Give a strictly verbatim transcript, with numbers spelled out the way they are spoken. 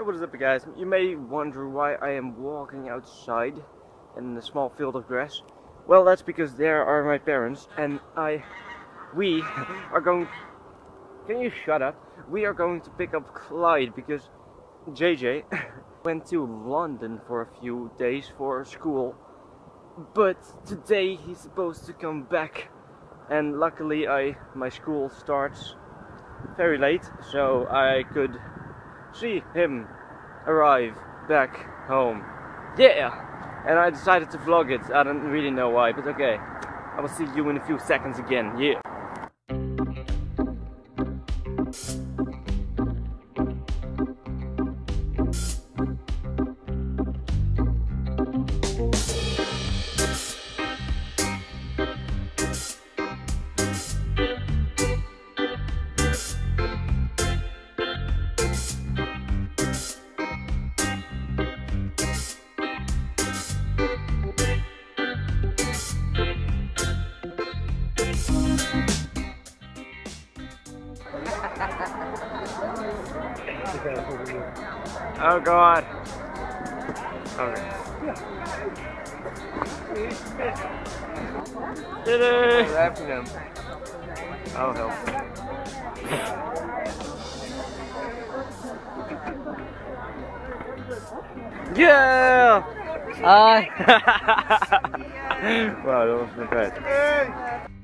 what is up guys? You may wonder why I am walking outside in a small field of grass. Well, that's because there are my parents and I, we are going, can you shut up? We are going to pick up Clyde because J J went to London for a few days for school. But today he's supposed to come back and luckily I, my school starts very late, so I could see him arrive back home. Yeah! And I decided to vlog it. I don't really know why, but okay. I will see you in a few seconds again. Yeah! Oh god. Okay. Did it? I'm after him. Oh help. Yeah! Hi! Wow, that was not bad.